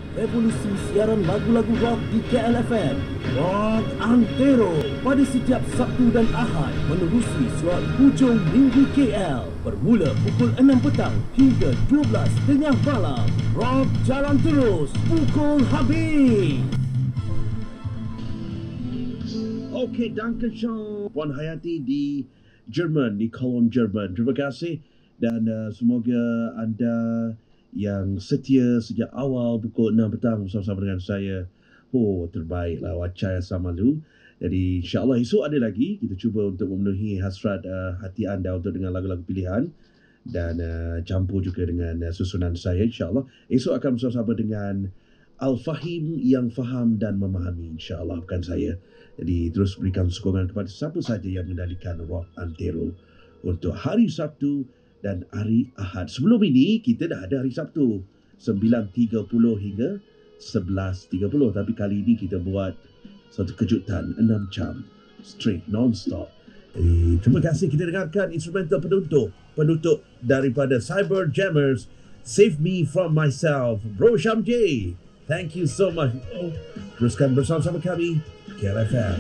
revolusi siaran lagu-lagu rock di KLFM. Rock Antero pada setiap Sabtu dan Ahad menerusi surat hujung minggu KL bermula pukul 6 petang hingga 12 tengah malam. Rock jalan terus, pukul habis. Okey, Dankeschön Puan Hayati di Jerman, di Cologne, Jerman. Terima kasih dan semoga anda yang setia sejak awal pukul 6 petang bersama-sama dengan saya. Oh, terbaiklah Wacaya Samalu. Jadi insyaAllah esok ada lagi. Kita cuba untuk memenuhi hasrat hati anda untuk dengan lagu-lagu pilihan dan campur juga dengan susunan saya insyaAllah. Esok akan bersama-sama dengan Al-Fahim yang faham dan memahami insyaAllah, bukan saya. Jadi terus berikan sokongan kepada siapa saja yang mengendalikan Rock Antero untuk hari Sabtu dan hari Ahad. Sebelum ini kita dah ada hari Sabtu 9.30 hingga 11.30, tapi kali ini kita buat satu kejutan 6 jam straight non-stop. Jadi terima kasih. Kita dengarkan instrumental penutup daripada Cyber Jammers, Save Me From Myself, Bro Syam J. Thank you so much. Teruskan bersama-sama kami KLFM.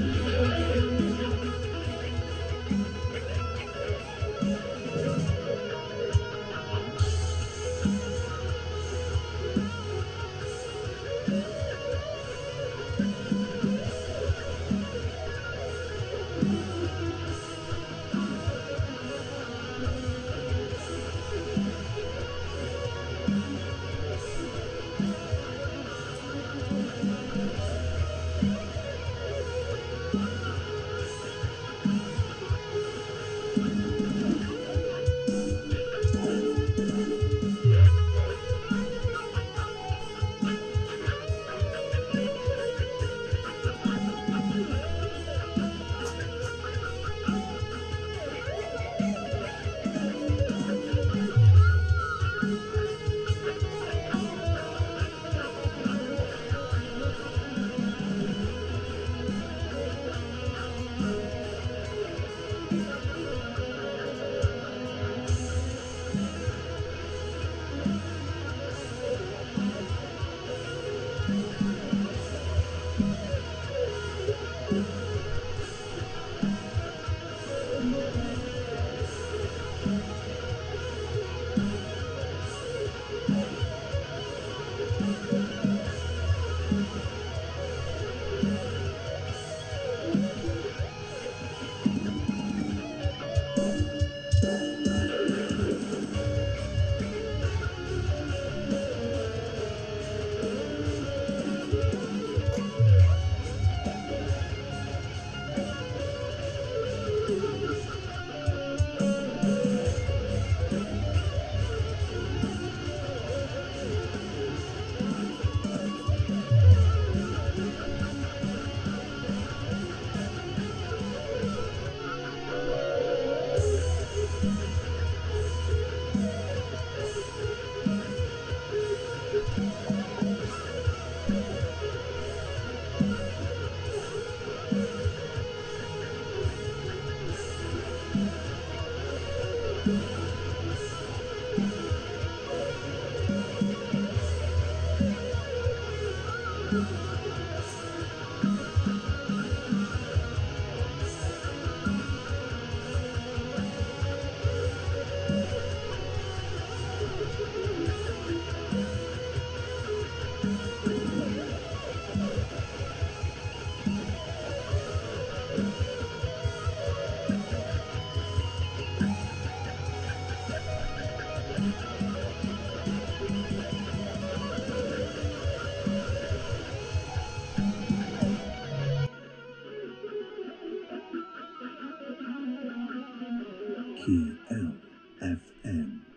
KLFM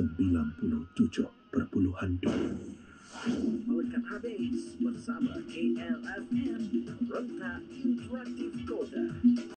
97.2 melekat habis bersama KLFM Rentak Interaktif Kota.